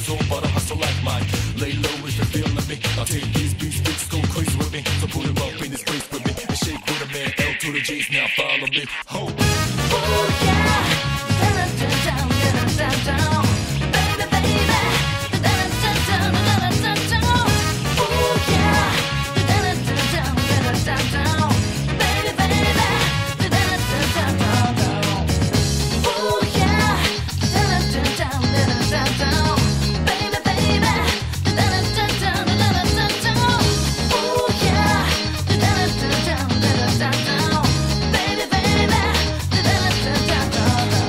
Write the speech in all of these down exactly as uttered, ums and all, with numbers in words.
mafioso, but I hustle like Mike. Lay low if you're feeling me. I'll take these beats, beats go crazy with me. So put it up in this place with me and shake with a man. L to the J's, now follow me. Ho. Oh yeah, down, down, down, down, down, baby, baby, down, down, down, down, down, down. Oh yeah, down, down, down, down, down, down, baby, baby, down, down, down, down, down. Oh yeah, down, down, down, down, down, down, baby, baby, down, down, down, down, down, down. Oh yeah, down, down, down, down, down, down, baby, baby, down, down, down, down, down.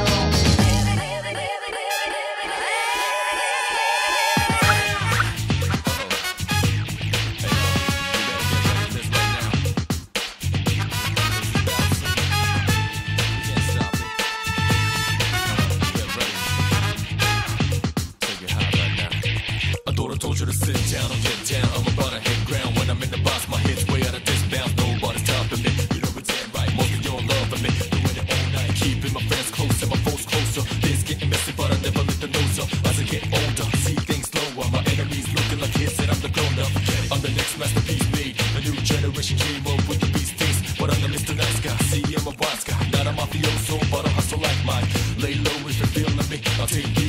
I thought I told you to sit down or get down. I'm about to hit ground when I'm in the box. My head's way out of this bounds. Nobody's stopping me. You know it's dead right. Most of you are loving me. Doing it all night, keeping my friends close and my foes closer. This getting messy, but I never let the nose up. As I get older, see things slower. My enemies looking like kids, and I'm the grown up. I'm the next masterpiece made. A new generation came up with the beast taste, but I'm the Mister Nice Guy. See, I'm a wise guy, not a mafioso, but I hustle like Mike. Lay low if you're feeling me. I'll take you.